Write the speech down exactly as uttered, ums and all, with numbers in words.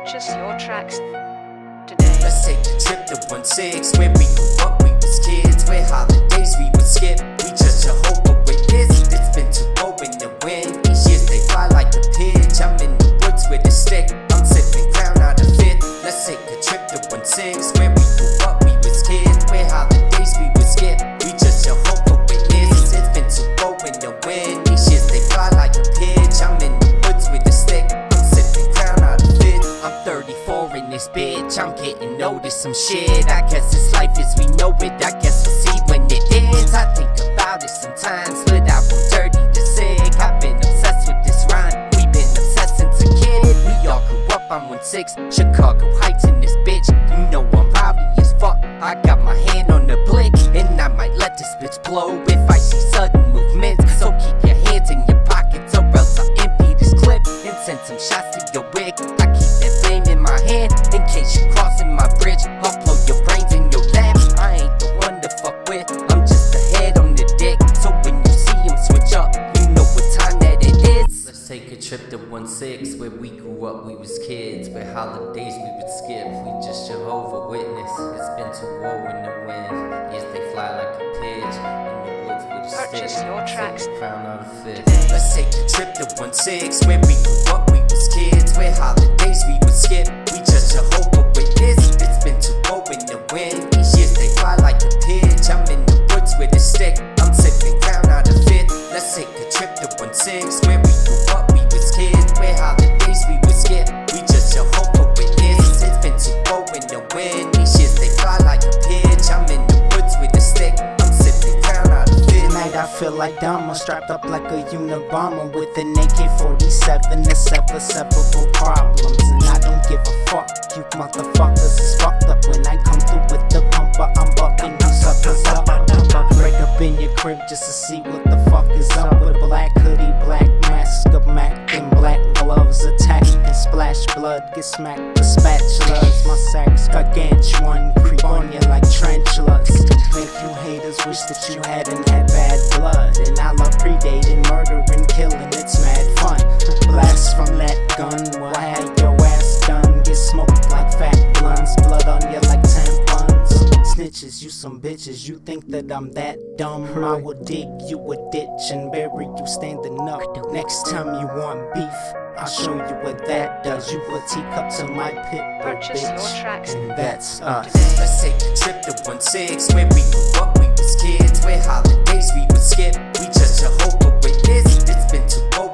Purchase your tracks today. Let's take a trip to one six, where we grew up, we was kids, where holidays we would skip. We just Jehovah Witness, it's been too cold in the wind. These years they fly like a pitch, I'm in the woods with a stick, I'm sipping Crown out of fit. Let's take a trip to one six, where we grew up, we was kids, where holidays we would skip. We just Jehovah Witness, it's been too cold in the wind. These years they fly like a pitch, I'm in the woods with a stick, I'm sipping Crown out of fit. I'm thirty-four in this bitch, I'm getting noticed some shit. I guess this life as we know it, I guess we'll see when it ends. I think about it sometimes, but I won't dirty the sick. I've been obsessed with this rhyme, we been obsessed since a kid. We all grew up on one six, Chicago Heights in this bitch. You know I'm rowdy as fuck, I got my hand on the blick, and I might let this bitch blow if I see sudden movements. So keep your hands in your pockets, or else I'll empty this clip and send some shots to your wig. I keep that flame in my hand in case you're crossing my bridge. I'll blow your brains in your lap, I ain't the one to fuck with, I'm just the head on the dick. So when you see him switch up, you know what time that it is. Let's take a trip to one six, where we grew up, we was kids, where holidays we would skip. We just Jehovah Witness, it's been too warm in the wind. Yes, they fly like a pitch in the woods with a stick. Purchase your tracks Crown out of fit. today. Let's take a trip to one six, where we grew up, we was kids, where holidays we would skip. We just Jehovah Witness, it's been too cold in the wind. These years they fly like a pitch, I'm in the woods with a stick, I'm sipping Crown out of fit. Let's take a trip to one six, where we grew up, we was kids, where holidays we would skip. We just Jehovah Witness, it's been too cold in the wind. These years they fly like a pitch, I'm in the woods with a stick, I'm sipping Crown out of fit. Tonight I feel like Dama, strapped up like a Unabomber with an A K forty-seven to settle several problems. And I don't give a fuck, you motherfuckers is fucked up. When I come through with the pumper, I'm bucking you suckers up. Break up in your crib just to see what the fuck is up. With a black hoodie, black mask, a Mac, and black gloves. Attack and splash blood, get smacked with spatulas. My sack's gargantuan, creep on you like tarantulas. Make you haters wish that you hadn't had bad blood. And I love predating, murdering, killing, it's mad fun. Blast from that gun, will have your ass done. Get smoked like fat blunts, blood on you like tampons. Snitches, you some bitches, you think that I'm that dumb? I will dig you a ditch and bury you standing up. Next time you want beef, I'll show you what that does. You a teacup to my pit bull, Purchase your bitch, tracks and that's us. today. Let's take a trip to one six, where we grew up, we was kids, where holidays we would skip. We just Jehovah Witness, it's been too cold